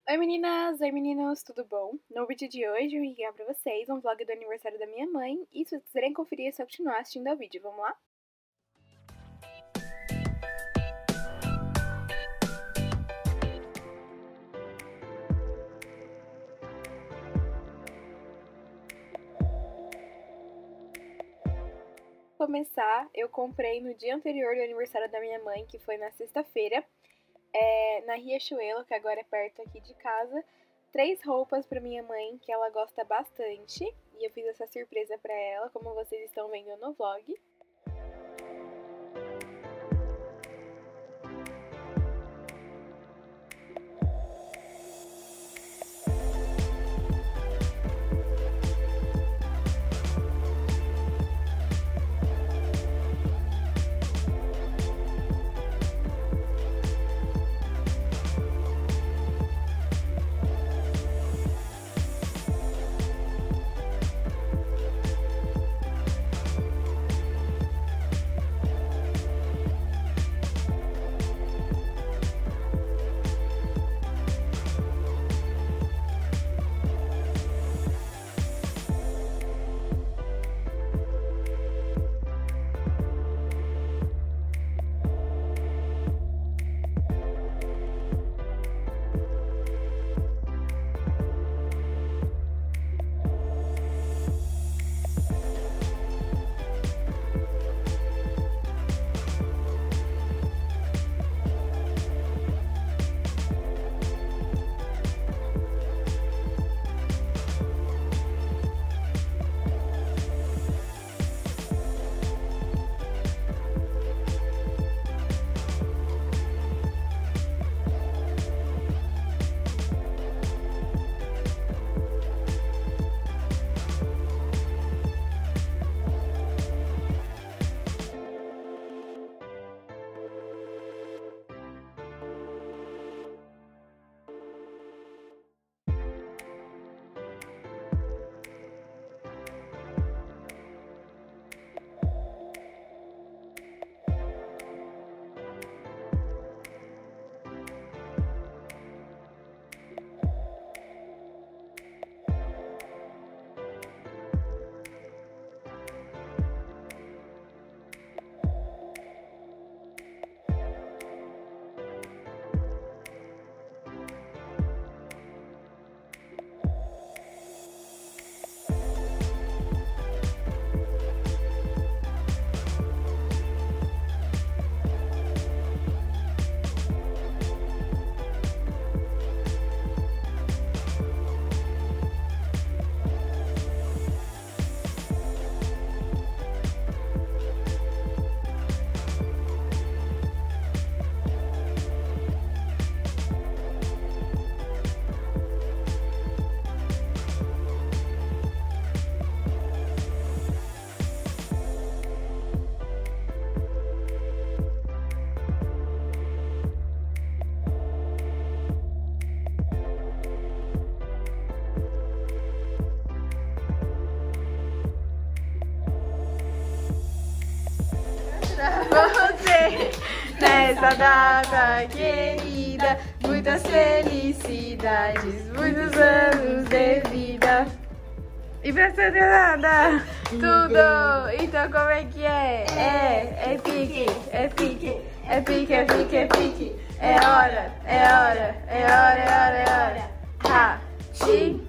Oi meninas, oi meninos, tudo bom? No vídeo de hoje eu vim enviar pra vocês um vlog do aniversário da minha mãe e se vocês quiserem conferir é só continuar assistindo ao vídeo, vamos lá? Pra começar, eu comprei no dia anterior do aniversário da minha mãe, que foi na sexta-feira, na Riachuelo, que agora é perto aqui de casa, 3 roupas pra minha mãe que ela gosta bastante e eu fiz essa surpresa pra ela, como vocês estão vendo no vlog. Você, nessa data querida, muitas felicidades, muitos anos de vida. E pra nada, tudo. Então como é que é? É pique, é pique, é pique, é pique, é pique. É hora, é hora, é hora, é hora, é hora. Ha, chi.